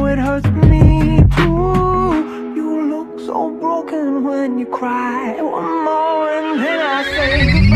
it hurts me too. You look so broken when you cry. One more and then I say goodbye.